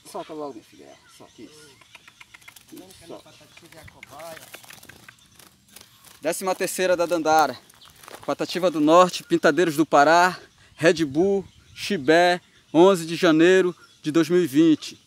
Solta logo, minha filha. Solta isso. Solta. 13ª da Dandara. Patativa do Norte, Pintadeiros do Pará, Red Bull, Chibé, 11 de janeiro de 2020.